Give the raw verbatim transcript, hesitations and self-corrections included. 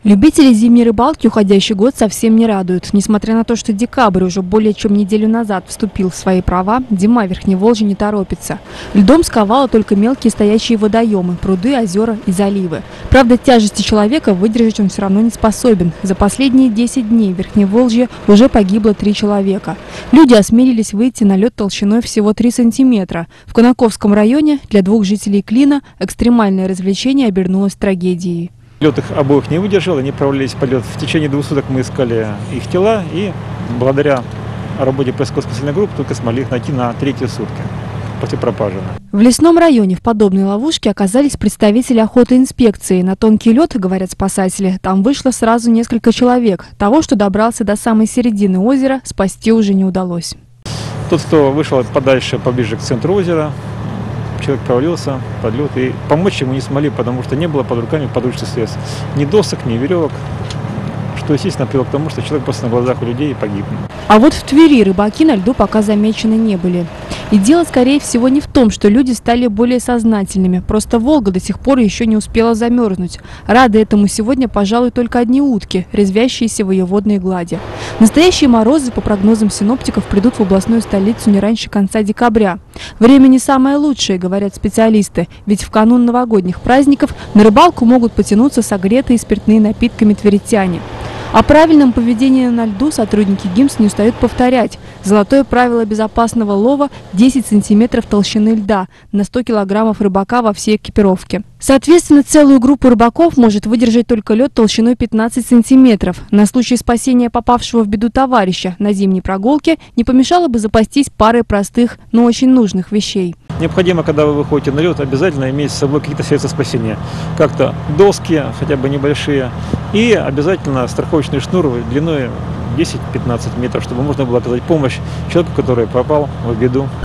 Любители зимней рыбалки уходящий год совсем не радуют. Несмотря на то, что декабрь уже более чем неделю назад вступил в свои права, зима в Верхневолжье не торопится. Льдом сковало только мелкие стоящие водоемы, пруды, озера и заливы. Правда, тяжести человека выдержать он все равно не способен. За последние десять дней в Верхневолжье уже погибло три человека. Люди осмелились выйти на лед толщиной всего три сантиметра. В Конаковском районе для двух жителей Клина экстремальное развлечение обернулось трагедией. Лед их обоих не выдержал, они провалились под лед. В течение двух суток мы искали их тела и благодаря работе поисково-спасательной группы только смогли их найти на третьи сутки после пропажи. В лесном районе в подобной ловушке оказались представители охотоинспекции. На тонкий лед, говорят спасатели, там вышло сразу несколько человек. Того, что добрался до самой середины озера, спасти уже не удалось. Тот, кто вышел подальше, поближе к центру озера, человек провалился под лед, и помочь ему не смогли, потому что не было под руками подручных средств. Ни досок, ни веревок, что, естественно, привело к тому, что человек просто на глазах у людей погиб. А вот в Твери рыбаки на льду пока замечены не были. И дело, скорее всего, не в том, что люди стали более сознательными. Просто Волга до сих пор еще не успела замерзнуть. Рады этому сегодня, пожалуй, только одни утки, резвящиеся в ее водной глади. Настоящие морозы, по прогнозам синоптиков, придут в областную столицу не раньше конца декабря. Время не самое лучшее, говорят специалисты, ведь в канун новогодних праздников на рыбалку могут потянуться согретые спиртные напитками тверитяне. О правильном поведении на льду сотрудники ГИМС не устают повторять. Золотое правило безопасного лова – десять сантиметров толщины льда на сто килограммов рыбака во всей экипировке. Соответственно, целую группу рыбаков может выдержать только лед толщиной пятнадцать сантиметров. На случай спасения попавшего в беду товарища на зимней прогулке не помешало бы запастись парой простых, но очень нужных вещей. Необходимо, когда вы выходите на лед, обязательно иметь с собой какие-то средства спасения. Как-то доски, хотя бы небольшие, и обязательно страховочный шнур длиной десять-пятнадцать метров, чтобы можно было оказать помощь человеку, который попал в беду.